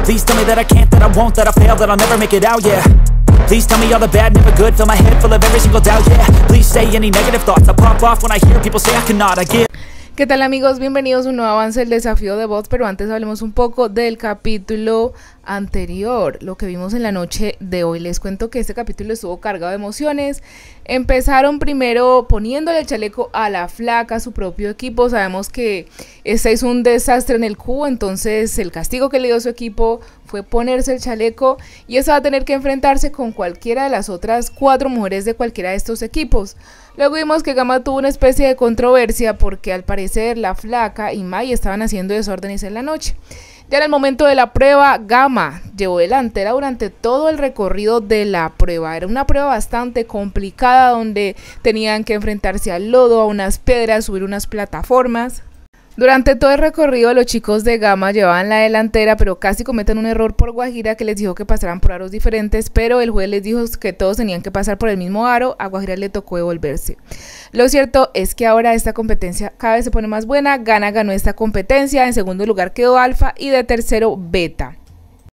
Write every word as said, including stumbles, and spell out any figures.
Please tell me that I can't, that I won't, that I fail, that I'll never make it out, yeah. Please tell me all the bad, never good, fill my head full of every single doubt, yeah. Please say any negative thoughts, I pop off when I hear people say I cannot, I get. ¿Qué tal, amigos? Bienvenidos a un nuevo avance del desafío de bots, pero antes hablemos un poco del capítulo anterior, lo que vimos en la noche de hoy. Les cuento que este capítulo estuvo cargado de emociones. Empezaron primero poniéndole el chaleco a la flaca, a su propio equipo. Sabemos que este hizo un desastre en el cubo, entonces el castigo que le dio su equipo fue ponerse el chaleco, y esa va a tener que enfrentarse con cualquiera de las otras cuatro mujeres de cualquiera de estos equipos. Luego vimos que Gama tuvo una especie de controversia porque al parecer la flaca y Mai estaban haciendo desórdenes en la noche. Ya en el momento de la prueba, Gama llevó delantera durante todo el recorrido de la prueba. Era una prueba bastante complicada donde tenían que enfrentarse al lodo, a unas piedras, subir unas plataformas. Durante todo el recorrido los chicos de Gama llevaban la delantera, pero casi cometen un error por Guajira, que les dijo que pasaran por aros diferentes, pero el juez les dijo que todos tenían que pasar por el mismo aro. A Guajira le tocó devolverse. Lo cierto es que ahora esta competencia cada vez se pone más buena. Gana ganó esta competencia, en segundo lugar quedó Alfa y de tercero Beta.